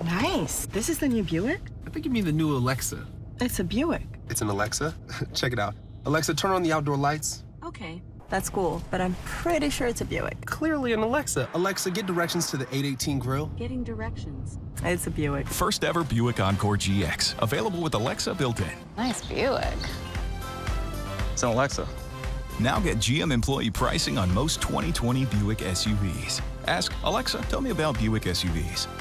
Nice. This is the new Buick? I think you mean the new Alexa. It's a Buick. It's an Alexa? Check it out. Alexa, turn on the outdoor lights. Okay. That's cool, but I'm pretty sure it's a Buick. Clearly an Alexa. Alexa, get directions to the 818 grill. Getting directions. It's a Buick. First-Ever Buick Encore GX. Available with Alexa built in. Nice Buick. It's an Alexa. Now get GM employee pricing on most 2020 Buick SUVs. Ask, Alexa, tell me about Buick SUVs.